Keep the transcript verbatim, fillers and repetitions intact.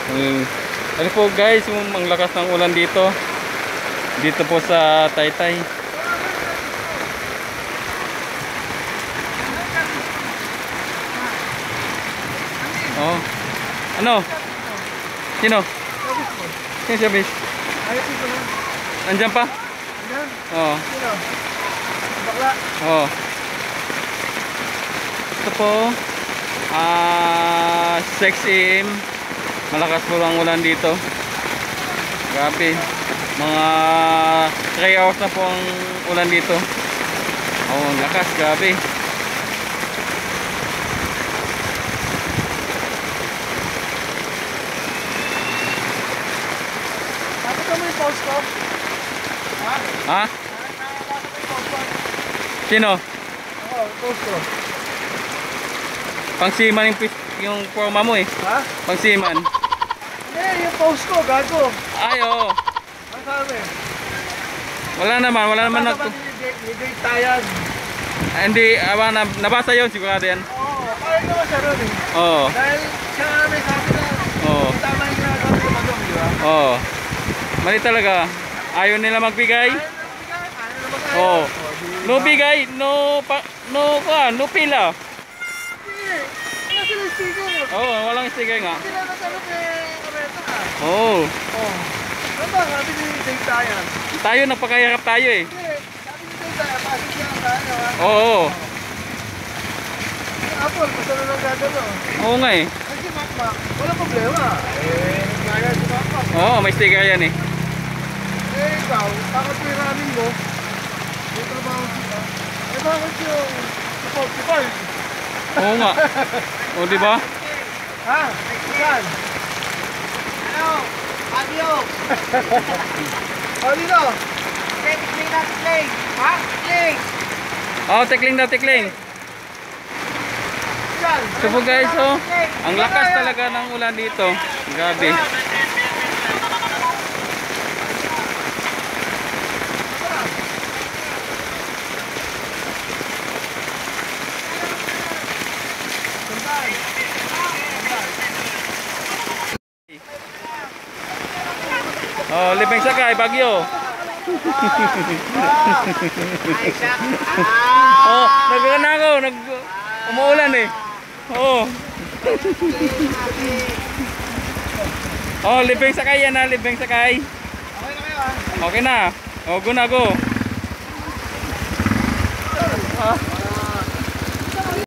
Hmm. Ano po guys, yung ang lakas ng ulan dito. Dito po sa Taytay. Oh. Ano? Sino? Sino siya, bis? Andiyan pa? Oo. Bakla. Oo. Ito po. Ah, six A M Malakas po ang ulan dito. Grabe. Mga three hours na po ang ulan dito. Oh, ang lakas, grabe. Bakit ka mo yung post ko? Ha? Ha? Bakit mo yung post ko? Sino? Oo, post ko. Pangsiman yung, yung forma mo eh. Ha? Pangsiman. Hindi, yung post ko, gago. Ay, oo. Ang sabi? Wala naman, wala naman nag... Ni-date tayan. Ah, hindi, awa, na, nabasa yun sigurado yan. Oo, kaya naman siya ron eh. Oo. Dahil siya nga may sabi na Oo. tama yung ginagawa ng magong, di ba? Oo. Mali talaga. Ayaw nila magbigay. Ayaw na magbigay, ayaw na mag-ayaw. Oo. O, di No ba? bigay, no pa, no ka, no pila. Hindi, wala silang sticker. Oo, walang sticker nga. Hindi na natanong kay Kareta. Oo. Oo. Ano ba, sabi ni date tayan? Tayo napakahirap tayo eh. Hindi, sabi ni date tayan, pasok siya ang tayo ha. Oo. Yung Apple, basta na lang gagano. Oo nga eh. Kasi Macmac, wala problema. Eh, nagbayad si Macmac. Oo, may sticker yan eh. Eh, ikaw, bakit may ramin mo? May trabaho siya. Eh, bakit yung Spotify? Oo nga. O di ba? Ha? Saan? Ano? Fabio! O, dito. Okay, tikling na tikling! Ha? Tikling! Oh, tikling na tikling. Saan? So po guys, oh, ang lakas talaga ng ulan dito. Grabe. Oh, Libeng Sakay, Bagyo. Oh, nagana ako, nag umuulan eh. Oh. Oh, Libeng Sakay yan na, Libeng Sakay. Okay na kayo ha? Okay na. Oh, go na go. Ah.